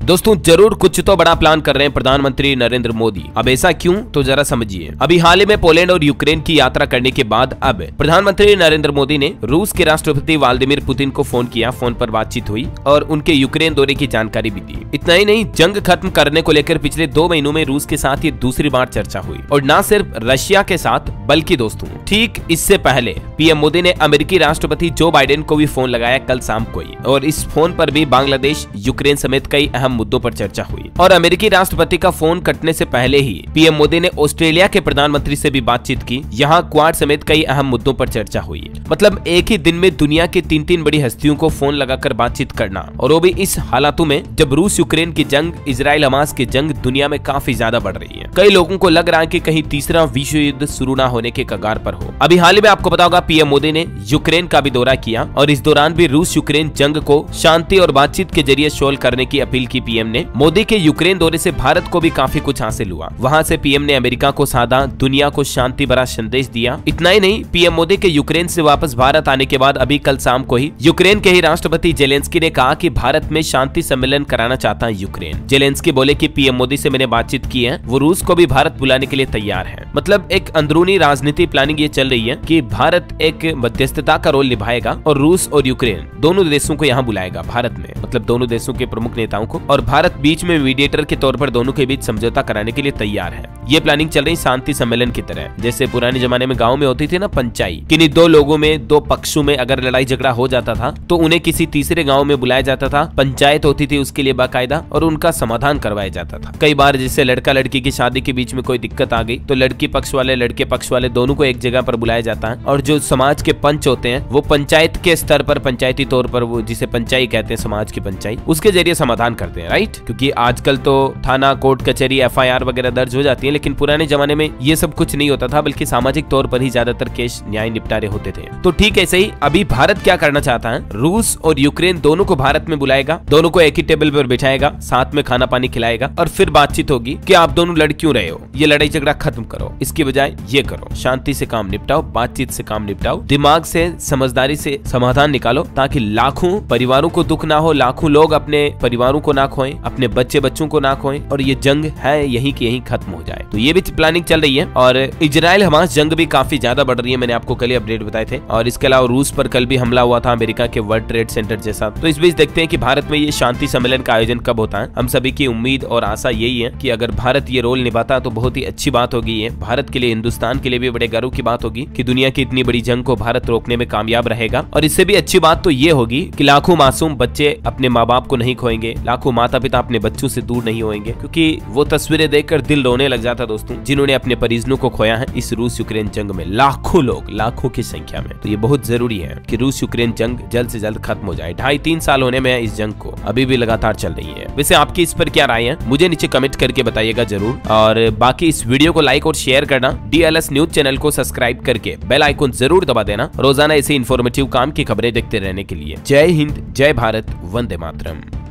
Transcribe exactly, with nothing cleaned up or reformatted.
दोस्तों जरूर कुछ तो बड़ा प्लान कर रहे हैं प्रधानमंत्री नरेंद्र मोदी। अब ऐसा क्यों, तो जरा समझिए। अभी हाल ही में पोलैंड और यूक्रेन की यात्रा करने के बाद अब प्रधानमंत्री नरेंद्र मोदी ने रूस के राष्ट्रपति व्लादिमीर पुतिन को फोन किया। फोन पर बातचीत हुई और उनके यूक्रेन दौरे की जानकारी भी दी। इतना ही नहीं, जंग खत्म करने को लेकर पिछले दो महीनों में रूस के साथ ये दूसरी बार चर्चा हुई, और न सिर्फ रशिया के साथ बल्कि दोस्तों ठीक इससे पहले पीएम मोदी ने अमेरिकी राष्ट्रपति जो बाइडेन को भी फोन लगाया कल शाम को ही, और इस फोन पर भी बांग्लादेश, यूक्रेन समेत कई अहम मुद्दों पर चर्चा हुई। और अमेरिकी राष्ट्रपति का फोन कटने से पहले ही पीएम मोदी ने ऑस्ट्रेलिया के प्रधानमंत्री से भी बातचीत की। यहाँ क्वाड समेत कई अहम मुद्दों पर चर्चा हुई। मतलब एक ही दिन में दुनिया की तीन तीन बड़ी हस्तियों को फोन लगाकर बातचीत करना, और वो भी इस हालातों में जब रूस यूक्रेन की जंग, इजराइल हमास की जंग दुनिया में काफी ज्यादा बढ़ रही है। कई लोगों को लग रहा है कि कहीं तीसरा विश्व युद्ध शुरू न होने के कगार पर हो। अभी हाल ही में आपको पता होगा पीएम मोदी ने यूक्रेन का भी दौरा किया, और इस दौरान भी रूस यूक्रेन जंग को शांति और बातचीत के जरिए सोल्व करने की अपील की पीएम ने। मोदी के यूक्रेन दौरे से भारत को भी काफी कुछ हासिल हुआ। वहां से पीएम ने अमेरिका को साधा, दुनिया को शांति भरा संदेश दिया। इतना ही नहीं, पीएम मोदी के यूक्रेन से वापस भारत आने के बाद अभी कल शाम को ही यूक्रेन के ही राष्ट्रपति जेलेंस्की ने कहा कि भारत में शांति सम्मेलन कराना चाहता है यूक्रेन। जेलेंस्की बोले कि पीएम मोदी से मैंने बातचीत की है, वो रूस को भी भारत बुलाने के लिए तैयार है। मतलब एक अंदरूनी राजनीति प्लानिंग ये चल रही है कि भारत एक मध्यस्थता का रोल निभाएगा और रूस और यूक्रेन दोनों देशों को यहाँ बुलाएगा भारत में, मतलब दोनों देशों के प्रमुख नेताओं को, और भारत बीच में मीडिएटर के तौर पर दोनों के बीच समझौता कराने के लिए तैयार है। ये प्लानिंग चल रही शांति सम्मेलन की तरह, जैसे पुराने जमाने में गांव में होती थी ना पंचायत, किन्हीं दो लोगों में, दो पक्षों में अगर लड़ाई झगड़ा हो जाता था तो उन्हें किसी तीसरे गांव में बुलाया जाता था, पंचायत होती थी उसके लिए बाकायदा, और उनका समाधान करवाया जाता था। कई बार जैसे लड़का लड़की की शादी के बीच में कोई दिक्कत आ गई तो लड़की पक्ष वाले लड़के पक्ष वाले दोनों को एक जगह पर बुलाया जाता है, और जो समाज के पंच होते हैं वो पंचायत के स्तर पर, पंचायती तौर पर, वो जिसे पंचायत कहते हैं, समाज की पंचायत, उसके जरिए समाधान करते हैं। राइट, क्योंकि आजकल तो थाना, कोर्ट कचहरी, एफआईआर वगैरह दर्ज हो जाती है, लेकिन पुराने जमाने में ये सब कुछ नहीं होता था, बल्कि सामाजिक तौर पर ही ज्यादातर केस न्याय निपटारे होते थे। तो ठीक ऐसे ही अभी भारत क्या करना चाहता है, रूस और यूक्रेन दोनों को भारत में बुलाएगा, दोनों को एक ही टेबल पर बिठाएगा, साथ में खाना पानी खिलाएगा, और फिर बातचीत होगी कि आप दोनों लड़ क्यों रहे हो, ये लड़ाई झगड़ा खत्म करो, इसकी बजाय ये करो, शांति से काम निपटाओ, बातचीत से काम निपटाओ, दिमाग से, समझदारी से समाधान निकालो, ताकि लाखों परिवारों को दुख ना हो, लाखों लोग अपने परिवारों को ना खोएं, अपने बच्चे बच्चों को ना खोएं, और ये जंग है यहीं की यहीं खत्म हो जाए। तो ये भी प्लानिंग चल रही है। और इजराइल हमास जंग भी काफी ज्यादा बढ़ रही है, मैंने आपको कल ही अपडेट बताए थे। और इसके अलावा रूस पर कल भी हमला हुआ था, अमेरिका के वर्ल्ड ट्रेड सेंटर जैसा। तो इस बीच देखते हैं कि भारत में ये शांति सम्मेलन का आयोजन कब होता है। हम सभी की उम्मीद और आशा यही है कि अगर भारत ये रोल निभाता तो बहुत ही अच्छी बात होगी। ये भारत के लिए, हिंदुस्तान के लिए भी बड़े गर्व की बात होगी कि दुनिया की इतनी बड़ी जंग को भारत रोकने में कामयाब रहेगा। और इससे भी अच्छी बात तो ये होगी कि लाखों मासूम बच्चे अपने माँ बाप को नहीं खोएंगे, लाखों माता पिता अपने बच्चों से दूर नहीं होंगे, क्योंकि वो तस्वीरें देखकर दिल रोने लग जाता दोस्तों, जिन्होंने अपने परिजनों को खोया है इस रूस यूक्रेन जंग में, लाखों लोग, लाखों की संख्या में। तो ये बहुत जरूरी है कि रूस यूक्रेन जंग जल्द से जल्द खत्म हो जाए। ढाई तीन साल होने में इस जंग को, अभी भी लगातार चल रही है। वैसे आपकी इस पर क्या राय है, मुझे नीचे कमेंट करके बताइएगा जरूर। और बाकी इस वीडियो को लाइक और शेयर करना, डीएलएस न्यूज चैनल को सब्सक्राइब करके बेल आइकन जरूर दबा देना, रोजाना ऐसे इन्फॉर्मेटिव काम की खबरें देखते रहने के लिए। जय हिंद, जय भारत, वंदे मातरम।